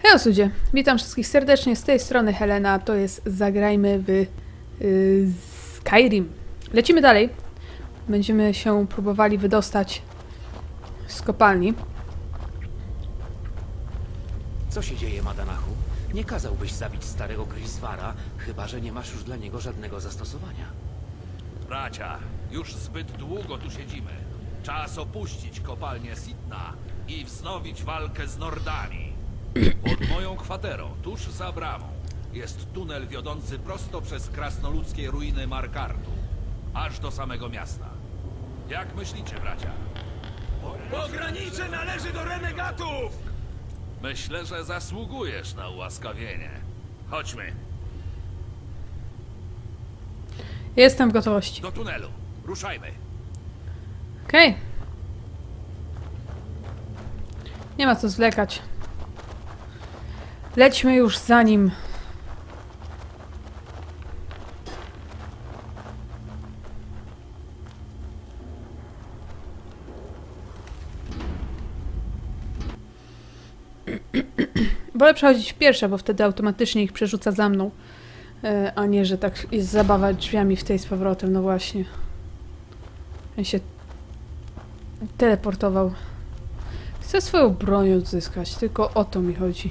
Hej ludzie, witam wszystkich serdecznie, z tej strony Helena, to jest Zagrajmy w Skyrim. Lecimy dalej, będziemy się próbowali wydostać z kopalni. Co się dzieje, Madanachu? Nie kazałbyś zabić starego Griswara, chyba że nie masz już dla niego żadnego zastosowania. Bracia, już zbyt długo tu siedzimy. Czas opuścić kopalnię Sitna i wznowić walkę z Nordami. Pod moją kwaterą, tuż za bramą, jest tunel wiodący prosto przez krasnoludzkie ruiny Markartu, aż do samego miasta. Jak myślicie, bracia? Pogranicze należy do renegatów! Myślę, że zasługujesz na ułaskawienie. Chodźmy, Jestem w gotowości. do tunelu. Ruszajmy. Okej. Nie ma co zwlekać. Lećmy już za nim. Wolę przechodzić w pierwsze, bo wtedy automatycznie ich przerzuca za mną. A nie, że tak jest zabawa drzwiami w tej z powrotem, no właśnie. Ja się teleportował. Chcę swoją broń odzyskać, tylko o to mi chodzi.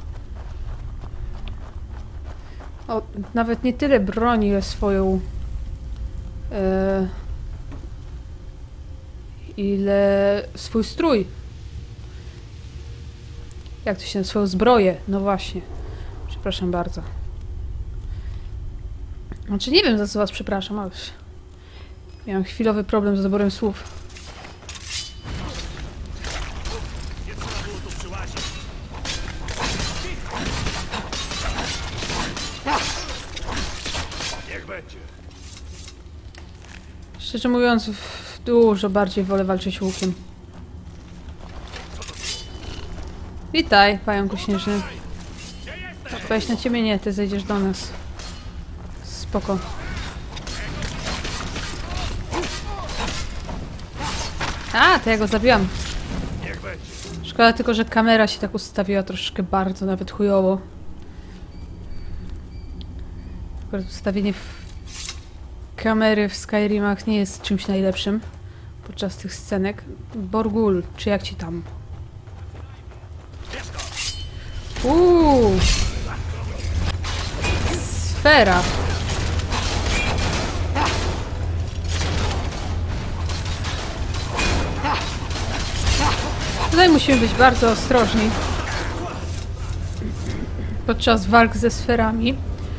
O, nawet nie tyle broni, ile swoją... ile swój strój. Jak to się... swoją zbroję, no właśnie. Przepraszam bardzo. Znaczy nie wiem, za co was przepraszam, ale... miałem chwilowy problem z doborem słów. Niech będzie. Szczerze mówiąc, dużo bardziej wolę walczyć łukiem. Witaj, pająku śnieżny. Weź na ciebie nie, ty zejdziesz do nas. Spoko. A, to ja go zabiłam. Szkoda tylko, że kamera się tak ustawiła troszeczkę bardzo, nawet chujowo. Akurat ustawienie kamery w Skyrimach nie jest czymś najlepszym podczas tych scenek. Borgul, czy jak ci tam? Sfera. Tutaj musimy być bardzo ostrożni podczas walk ze sferami.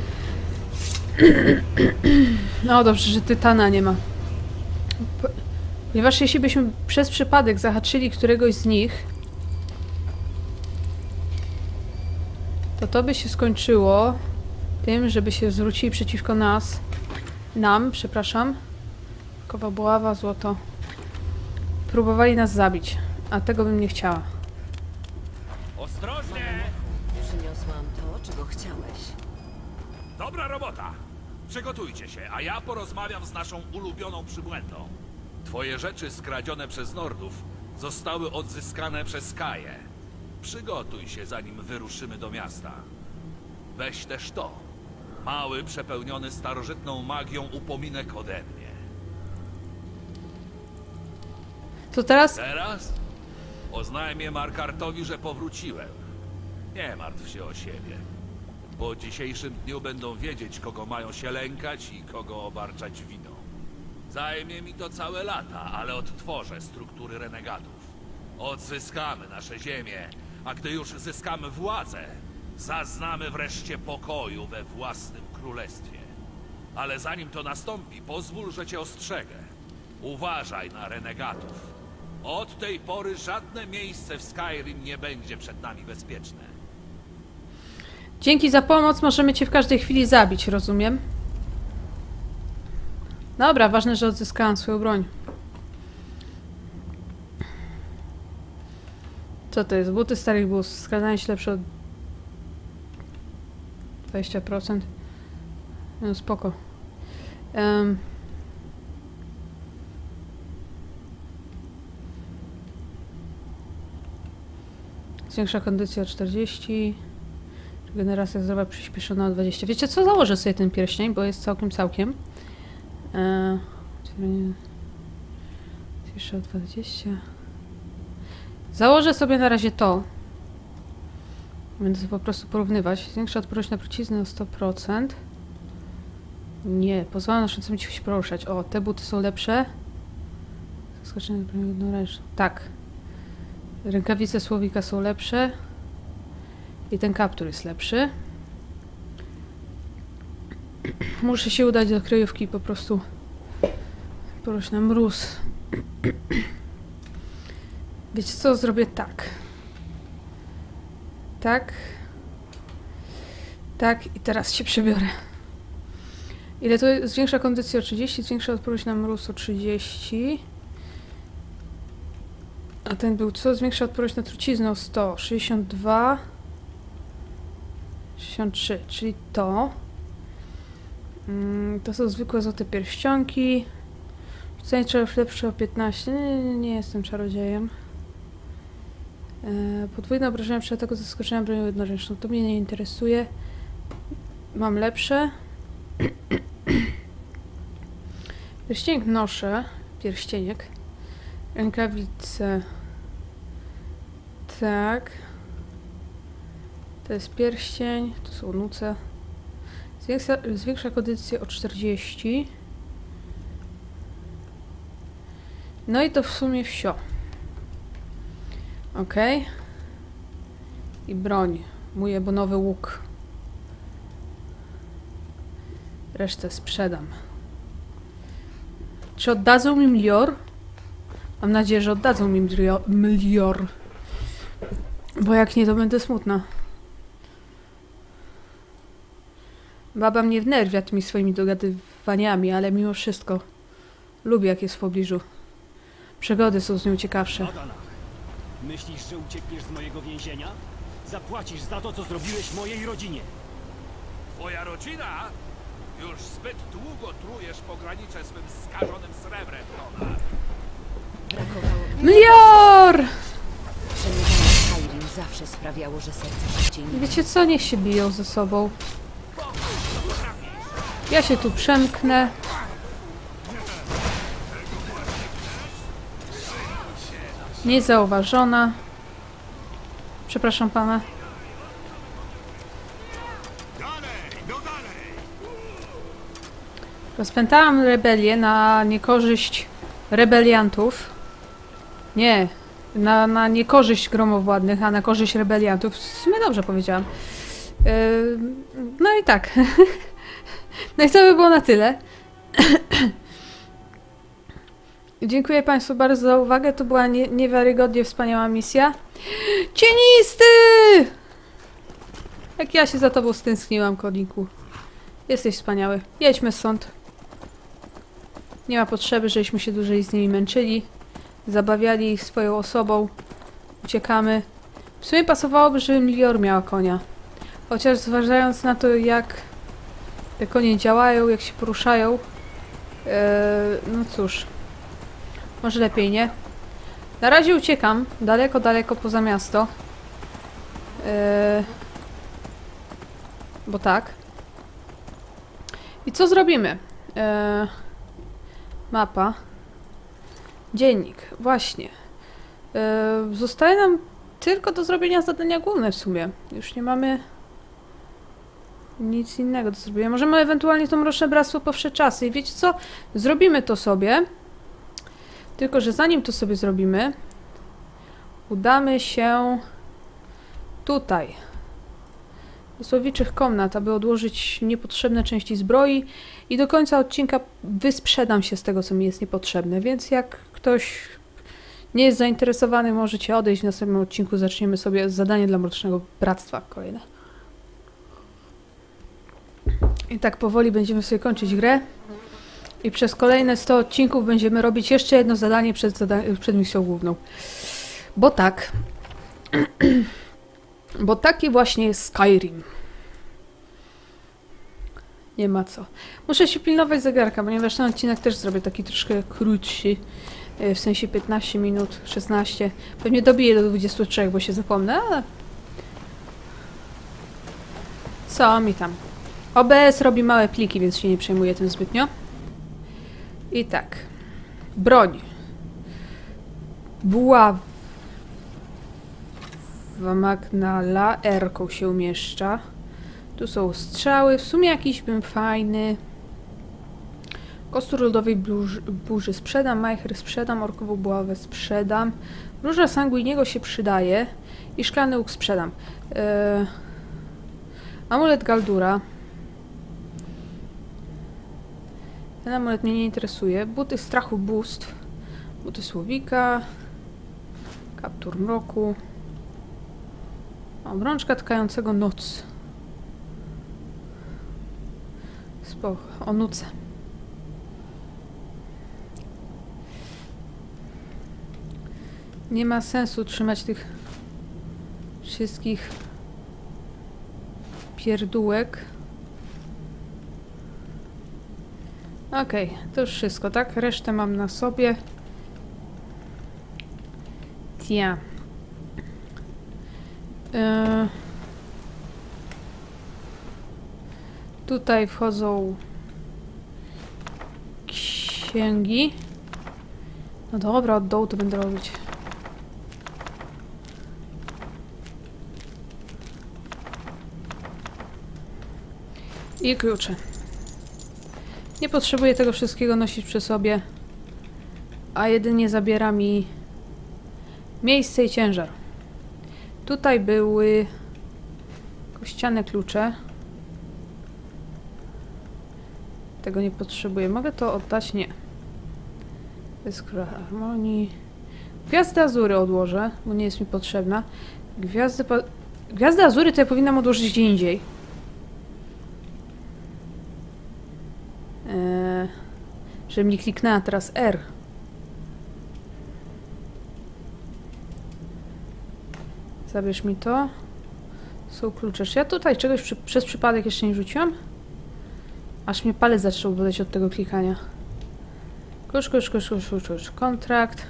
No dobrze, że tytana nie ma. Ponieważ jeśli byśmy przez przypadek zahaczyli któregoś z nich, to by się skończyło tym, żeby się zwrócili przeciwko nam, przepraszam. Kowa, buława, złoto. Próbowali nas zabić, a tego bym nie chciała. Ostrożnie! Przyniosłam to, czego chciałeś. Dobra robota. Przygotujcie się, a ja porozmawiam z naszą ulubioną przybłędą. Twoje rzeczy skradzione przez Nordów zostały odzyskane przez Kaję. Przygotuj się, zanim wyruszymy do miasta. Weź też to. Mały, przepełniony starożytną magią upominek ode mnie. Co teraz? Teraz oznajmię Markartowi, że powróciłem. Nie martw się o siebie. Po dzisiejszym dniu będą wiedzieć, kogo mają się lękać i kogo obarczać winą. Zajmie mi to całe lata, ale odtworzę struktury renegatów. Odzyskamy nasze ziemię, a gdy już zyskamy władzę, zaznamy wreszcie pokoju we własnym królestwie. Ale zanim to nastąpi, pozwól, że cię ostrzegę. Uważaj na renegatów. Od tej pory żadne miejsce w Skyrim nie będzie przed nami bezpieczne. Dzięki za pomoc, możemy cię w każdej chwili zabić, rozumiem? Dobra, ważne, że odzyskałam swoją broń. Co to jest? Buty starych bus. Skradanie się lepsze od 20%. No spoko. Zwiększa kondycję o 40. Regeneracja zdrowia przyspieszona o 20. Wiecie co? Założę sobie ten pierścień, bo jest całkiem. Jeszcze o 20. Założę sobie na razie to. Będę to po prostu porównywać. Zwiększa odporność na truciznę o 100%. Nie, pozwala noszącym ci się poruszać. O, te buty są lepsze. Zaskoczenie jednoręczne. Tak. Rękawice słowika są lepsze. I ten kaptur jest lepszy. Muszę się udać do kryjówki i po prostu porusz na mróz. Wiecie co? Zrobię tak. Tak. Tak i teraz się przebiorę. Ile to zwiększa kondycję o 30, zwiększa odporność na mróz o 30. A ten był co? Zwiększa odporność na truciznę o 100, 62, 63, czyli to. To są zwykłe złote pierścionki. Rzucenie czarów lepsze o 15. Nie jestem czarodziejem. Podwójne obrażenia przy ataku zaskoczenia bronią jednoręczną. To mnie nie interesuje. Mam lepsze. Pierścieniek noszę. Pierścieniek. Rękawice. Tak. To jest pierścień. To są nuce. Zwiększa kondycję o 40. No i to w sumie wsio. Ok. I broń. Mój ebonowy łuk. Resztę sprzedam. Czy oddadzą mi mlior? Mam nadzieję, że oddadzą mi mlior. Bo jak nie, to będę smutna. Baba mnie wnerwia tymi swoimi dogadywaniami, ale mimo wszystko lubię, jak jest w pobliżu. Przygody są z nią ciekawsze. Adana, myślisz, że uciekniesz z mojego więzienia? Zapłacisz za to, co zrobiłeś mojej rodzinie. Twoja rodzina? Już zbyt długo trujesz pogranicze swym skażonym srebrem, Donar. Brakowało mi. Mlior! Przemierzanie Skyrim zawsze sprawiało, że serce szybciej nie... Wiecie co? Niech się biją ze sobą. Ja się tu przemknę. Niezauważona. Przepraszam pana. Rozpętałam rebelię na niekorzyść rebeliantów. Nie, na niekorzyść gromowładnych, a na korzyść rebeliantów. W sumie dobrze powiedziałam. No i tak. No i to by było na tyle. Dziękuję Państwu bardzo za uwagę. To była niewiarygodnie wspaniała misja. Cienisty! Jak ja się za tobą stęskniłam, Kolinku. Jesteś wspaniały. Jedźmy stąd. Nie ma potrzeby, żebyśmy się dłużej z nimi męczyli. Zabawiali ich swoją osobą. Uciekamy. W sumie pasowałoby, żeby Mlior miała konia. Chociaż zważając na to, jak te konie działają, jak się poruszają. No cóż. Może lepiej nie. Na razie uciekam. Daleko, daleko poza miasto. Bo tak. I co zrobimy? Mapa. Dziennik. Właśnie. Zostaje nam tylko do zrobienia zadania główne w sumie. Już nie mamy nic innego do zrobienia. Możemy ewentualnie to Mroczne Bractwo powsze czasy. I wiecie co? Zrobimy to sobie. Tylko że zanim to sobie zrobimy, udamy się tutaj. Do słowiczych komnat, aby odłożyć niepotrzebne części zbroi i do końca odcinka wysprzedam się z tego, co mi jest niepotrzebne. Więc jak ktoś nie jest zainteresowany, możecie odejść. W następnym odcinku zaczniemy sobie zadanie dla Mrocznego Bractwa kolejne. I tak powoli będziemy sobie kończyć grę. I przez kolejne 100 odcinków będziemy robić jeszcze jedno zadanie przed misją główną. Bo tak. Bo taki właśnie jest Skyrim. Nie ma co. Muszę się pilnować zegarka, ponieważ ten odcinek też zrobię taki troszkę krótszy. W sensie 15 minut, 16. Pewnie dobiję do 23, bo się zapomnę, ale... Co mi tam? OBS robi małe pliki, więc się nie przejmuję tym zbytnio. I tak. Broń. Buława Magnala R-ką się umieszcza. Tu są strzały. W sumie jakiś bym fajny. Kostur lodowej burzy sprzedam. Majcher sprzedam. Orkową buławę sprzedam. Róża sanguiniego się przydaje. I szklany łuk sprzedam. Amulet Galdura. Ten amulet mnie nie interesuje. Buty strachu bóstw. Buty słowika. Kaptur mroku. Obrączka tkającego noc. Spoko. O nuce. Nie ma sensu trzymać tych wszystkich pierdółek. Okej, to już wszystko, tak? Resztę mam na sobie. Tia. Tutaj wchodzą księgi. No dobra, od dołu to będę robić. I klucze. Nie potrzebuję tego wszystkiego nosić przy sobie, a jedynie zabiera mi miejsce i ciężar. Tutaj były kościane klucze. Tego nie potrzebuję. Mogę to oddać? Nie. Iskra harmonii. Gwiazdę Azury odłożę, bo nie jest mi potrzebna. Gwiazdę Azury to ja powinnam odłożyć gdzie indziej. Żebym nie kliknęła teraz R. Zabierz mi to. Są klucze. Czy ja tutaj czegoś przez przypadek jeszcze nie rzuciłam? Aż mnie palec zaczął boleć od tego klikania. Kurz. Kontrakt.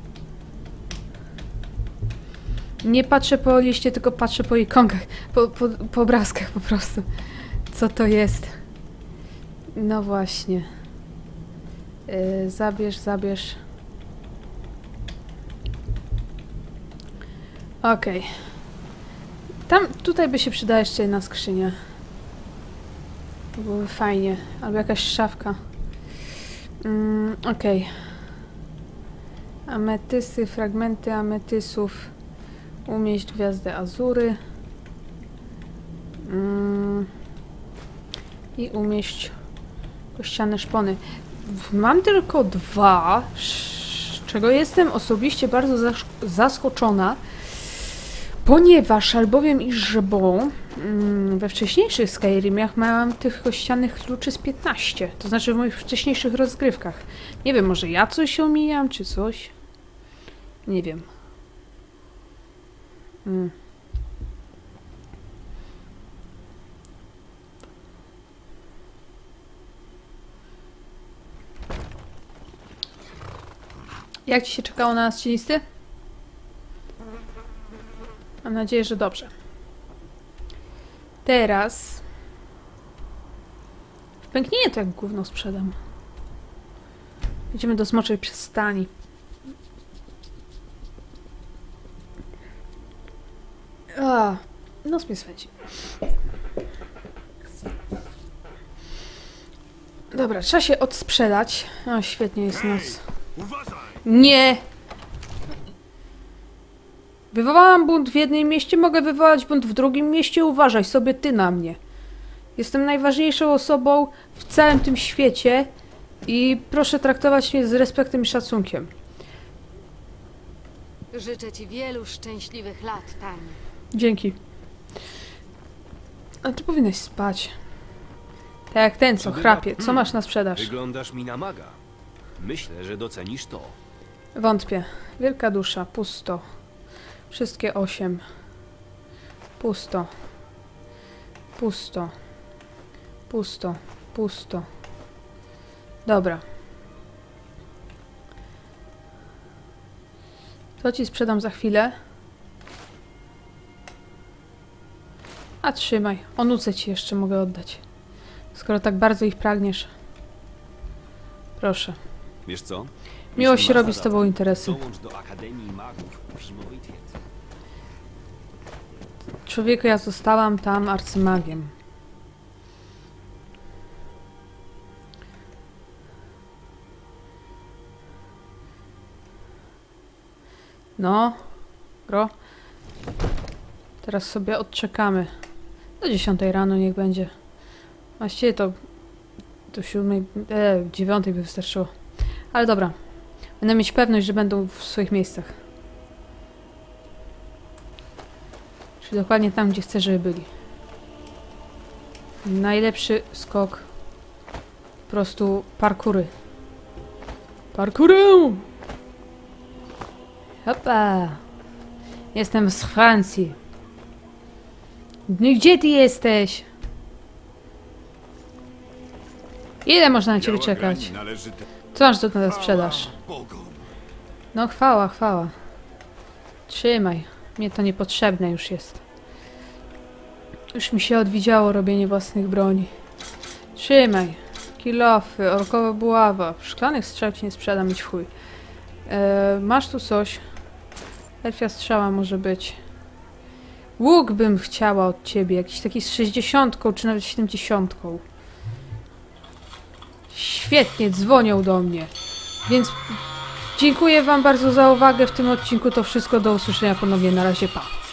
Nie patrzę po liście, tylko patrzę po ikonkach. Po obrazkach po prostu. Co to jest? No właśnie. Zabierz. Okej. Tutaj by się przydała jeszcze jedna skrzynia. To byłoby fajnie. Albo jakaś szafka. Okej. Ametysy, fragmenty ametysów. Umieść gwiazdę Azury. I umieść kościane szpony. Mam tylko 2, z czego jestem osobiście bardzo zaskoczona, ponieważ albowiem we wcześniejszych Skyrimach miałam tych kościanych kluczy z 15. To znaczy w moich wcześniejszych rozgrywkach. Nie wiem, może ja coś omijam, czy coś? Nie wiem. Jak ci się czekało na nas, cienisty? Mam nadzieję, że dobrze. Teraz... W pęknienie to jak gówno sprzedam. Idziemy do Smoczej Przystani. Nos mnie swędzi. Dobra, trzeba się odsprzedać. O, świetnie jest nos. Nie! Wywołałam bunt w jednym mieście, mogę wywołać bunt w drugim mieście. Uważaj sobie ty na mnie. Jestem najważniejszą osobą w całym tym świecie i proszę traktować mnie z respektem i szacunkiem. Życzę ci wielu szczęśliwych lat, Tani. Dzięki. A ty powinnaś spać. Tak jak ten, co chrapie. Co masz na sprzedaż? Wyglądasz mi na maga. Myślę, że docenisz to. Wątpię. Wielka dusza. Pusto. Wszystkie 8. Pusto. Pusto. Dobra. To ci sprzedam za chwilę. A trzymaj. Onucę ci jeszcze mogę oddać. Skoro tak bardzo ich pragniesz. Proszę. Wiesz co? Miło się Jeśli robi masz z tobą zarazem, interesy. Dołącz do Akademii Magów w zimowej twierdzy. Człowieku, ja zostałam tam arcymagiem. No, gro. Teraz sobie odczekamy. Do 10 rano niech będzie. Właściwie to do 7, 9 by wystarczyło. Ale dobra. Będę mieć pewność, że będą w swoich miejscach. Czyli dokładnie tam, gdzie chcę, żeby byli. Najlepszy skok. Po prostu parkury. Parkury! Hopa! Jestem z Francji. No i gdzie ty jesteś? Ile można na ciebie czekać? Co masz tu na sprzedaż? No chwała, chwała. Trzymaj. Mnie to niepotrzebne już jest. Już mi się odwidziało robienie własnych broni. Trzymaj. Kilofy, orkowa buława. Szklanych strzał ci nie sprzedam, idź w chuj. Masz tu coś. Elfia strzała może być. Łuk bym chciała od ciebie. Jakiś taki z 60 czy nawet 70. Świetnie, dzwonią do mnie. Więc dziękuję wam bardzo za uwagę w tym odcinku. To wszystko, do usłyszenia ponownie. Na razie, pa.